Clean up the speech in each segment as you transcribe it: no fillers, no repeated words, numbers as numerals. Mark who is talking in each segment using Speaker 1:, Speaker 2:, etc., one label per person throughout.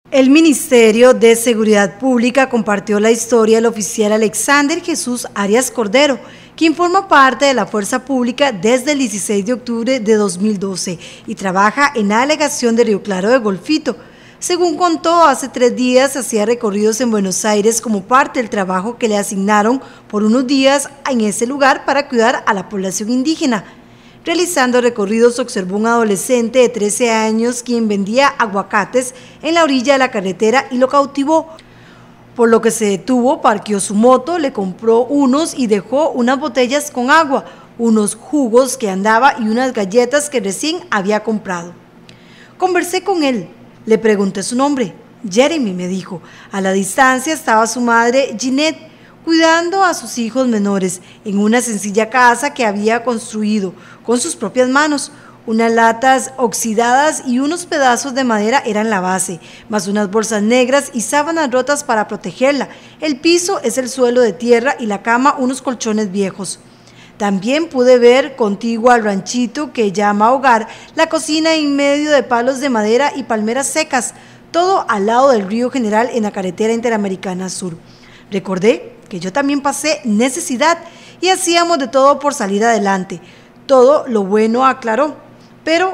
Speaker 1: El Ministerio de Seguridad Pública compartió la historia del oficial Alexander Jesús Arias Cordero, quien forma parte de la Fuerza Pública desde el 16 de octubre de 2012 y trabaja en la delegación de Río Claro de Golfito. Según contó, hace 3 días hacía recorridos en Buenos Aires como parte del trabajo que le asignaron por unos días en ese lugar para cuidar a la población indígena. Realizando recorridos, observó un adolescente de 13 años quien vendía aguacates en la orilla de la carretera y lo cautivó, por lo que se detuvo, parqueó su moto, le compró unos y dejó unas botellas con agua, unos jugos que andaba y unas galletas que recién había comprado. Conversé con él, le pregunté su nombre. Jeremy, me dijo. A la distancia estaba su madre, Ginette, cuidando a sus hijos menores en una sencilla casa que había construido con sus propias manos. Unas latas oxidadas y unos pedazos de madera eran la base, más unas bolsas negras y sábanas rotas para protegerla. El piso es el suelo de tierra y la cama unos colchones viejos. También pude ver, contiguo al ranchito que llama hogar, la cocina en medio de palos de madera y palmeras secas, todo al lado del río General en la carretera Interamericana Sur. Recordé que yo también pasé necesidad y hacíamos de todo por salir adelante. Todo lo bueno, aclaró, pero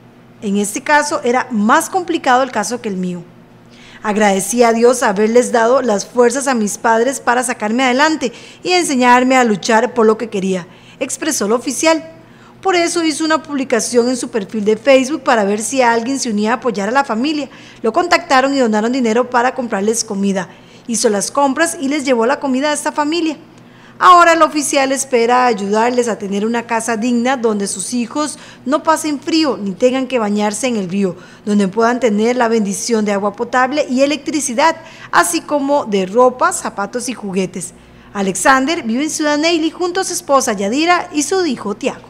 Speaker 1: en este caso era más complicado el caso que el mío. Agradecí a Dios haberles dado las fuerzas a mis padres para sacarme adelante y enseñarme a luchar por lo que quería, expresó el oficial. Por eso hizo una publicación en su perfil de Facebook para ver si alguien se unía a apoyar a la familia. Lo contactaron y donaron dinero para comprarles comida. Hizo las compras y les llevó la comida a esta familia. Ahora el oficial espera ayudarles a tener una casa digna donde sus hijos no pasen frío ni tengan que bañarse en el río, donde puedan tener la bendición de agua potable y electricidad, así como de ropa, zapatos y juguetes. Alexander vive en Ciudad Neyli junto a su esposa Yadira y su hijo Tiago.